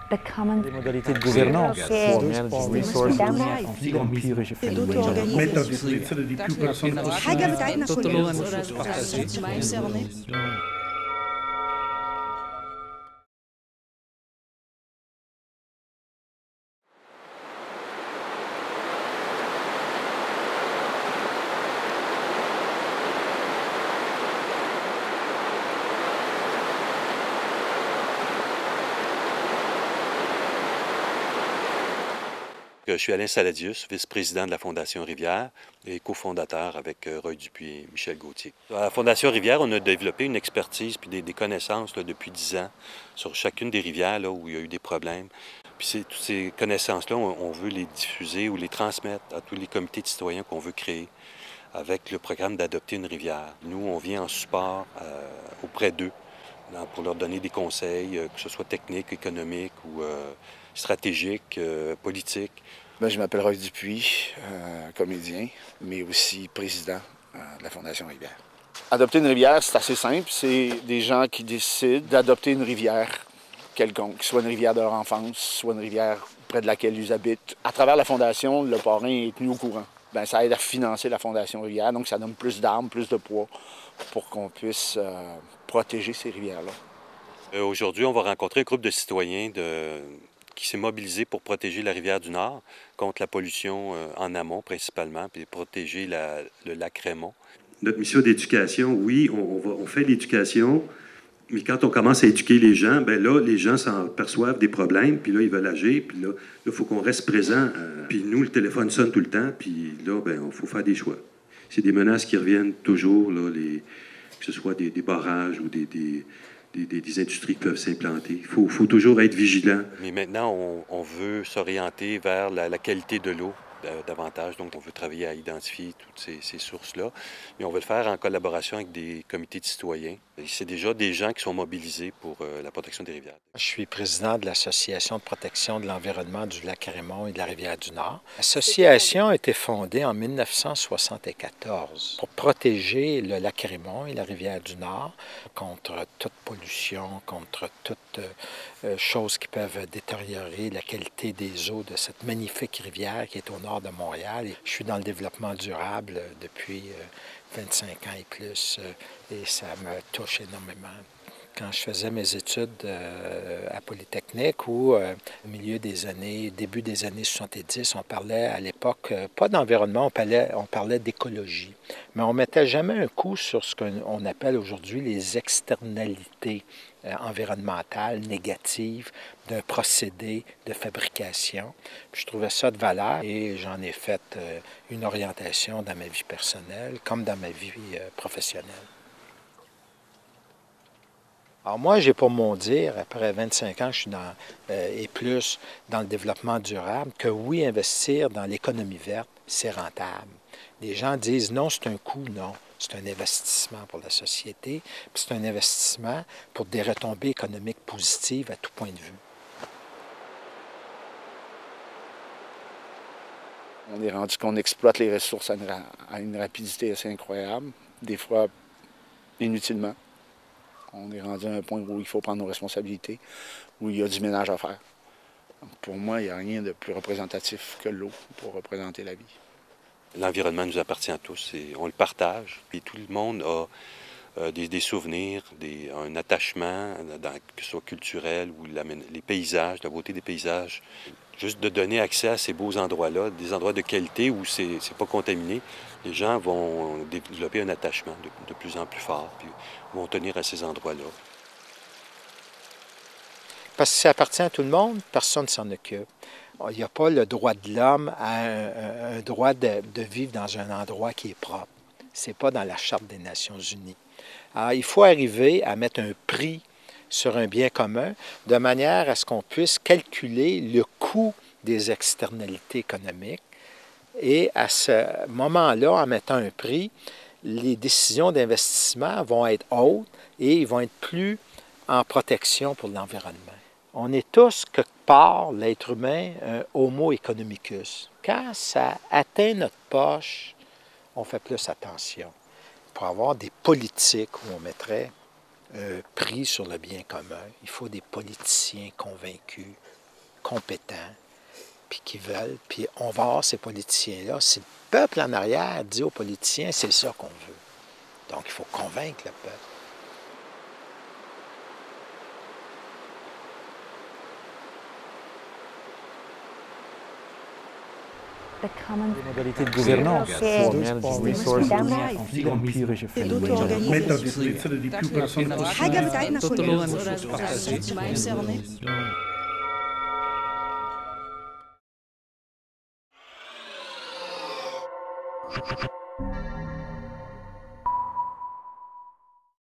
Les modalités de gouvernance pour manage resources empirisch Je suis Alain Saladius, vice-président de la Fondation Rivière et cofondateur avec Roy Dupuis et Michel Gauthier. À la Fondation Rivière, on a développé une expertise puis des connaissances là, depuis 10 ans sur chacune des rivières là, où il y a eu des problèmes. Puis toutes ces connaissances-là, on veut les diffuser ou les transmettre à tous les comités de citoyens qu'on veut créer avec le programme d'adopter une rivière. Nous, on vient en support auprès d'eux pour leur donner des conseils, que ce soit techniques, économiques ou stratégiques, politiques. Je m'appelle Roy Dupuis, comédien, mais aussi président de la Fondation Rivière. Adopter une rivière, c'est assez simple. C'est des gens qui décident d'adopter une rivière quelconque, soit une rivière de leur enfance, soit une rivière près de laquelle ils habitent. À travers la Fondation, le parrain est tenu au courant. Ça aide à financer la Fondation Rivière, donc ça donne plus d'armes, plus de poids pour qu'on puisse protéger ces rivières-là. Aujourd'hui, on va rencontrer un groupe de citoyens qui s'est mobilisé pour protéger la rivière du Nord contre la pollution en amont principalement, puis protéger le lac Raymond. Notre mission d'éducation, oui, on fait l'éducation, mais quand on commence à éduquer les gens, bien là, les gens s'en perçoivent des problèmes, puis là, ils veulent agir, puis là, il faut qu'on reste présent. Puis nous, le téléphone sonne tout le temps, puis là, bien, il faut faire des choix. C'est des menaces qui reviennent toujours, là, que ce soit des barrages ou des industries qui peuvent s'implanter. Il faut toujours être vigilant. Mais maintenant, on veut s'orienter vers la qualité de l'eau davantage. Donc, on veut travailler à identifier toutes ces sources-là. Mais on veut le faire en collaboration avec des comités de citoyens. C'est déjà des gens qui sont mobilisés pour la protection des rivières. Je suis président de l'Association de protection de l'environnement du lac Raymond et de la rivière du Nord. L'association a été fondée en 1974 pour protéger le lac Raymond et la rivière du Nord contre toute pollution, contre toute chose qui peuvent détériorer la qualité des eaux de cette magnifique rivière qui est au nord de Montréal. Et je suis dans le développement durable depuis 25 ans et plus, et ça me touche énormément. Quand je faisais mes études à Polytechnique ou au milieu des années, début des années 70, on parlait à l'époque, pas d'environnement, on parlait d'écologie. Mais on ne mettait jamais un coup sur ce qu'on appelle aujourd'hui les externalités environnementales négatives d'un procédé de fabrication. Puis je trouvais ça de valeur et j'en ai fait une orientation dans ma vie personnelle comme dans ma vie professionnelle. Alors moi, j'ai pour mon dire, après 25 ans, je suis et plus dans le développement durable, que oui, investir dans l'économie verte, c'est rentable. Les gens disent non, c'est un coût, non. C'est un investissement pour la société, puis c'est un investissement pour des retombées économiques positives à tout point de vue. On est rendu qu'on exploite les ressources à une rapidité assez incroyable, des fois inutilement. On est rendu à un point où il faut prendre nos responsabilités, où il y a du ménage à faire. Pour moi, il n'y a rien de plus représentatif que l'eau pour représenter la vie. L'environnement nous appartient à tous et on le partage. Puis tout le monde a des souvenirs, un attachement, que ce soit culturel ou les paysages, la beauté des paysages. Juste de donner accès à ces beaux endroits-là, des endroits de qualité où c'est pas contaminé, les gens vont développer un attachement de plus en plus fort, puis vont tenir à ces endroits-là. Parce que ça appartient à tout le monde, personne ne s'en occupe. Il n'y a pas le droit de l'homme à un droit de vivre dans un endroit qui est propre. Ce n'est pas dans la Charte des Nations unies. Alors, il faut arriver à mettre un prix sur un bien commun de manière à ce qu'on puisse calculer le coût des externalités économiques. Et à ce moment-là, en mettant un prix, les décisions d'investissement vont être hautes et ils vont être plus en protection pour l'environnement. On est tous, quelque part, l'être humain, un homo economicus. Quand ça atteint notre poche, on fait plus attention. Pour avoir des politiques où on mettrait un prix sur le bien commun, il faut des politiciens convaincus compétents, puis qui veulent, puis on va avoir ces politiciens-là. Si le peuple en arrière dit aux politiciens, c'est ça qu'on veut. Donc, il faut convaincre le peuple. Les modalités de gouvernance, Méthode, di più persone possibile.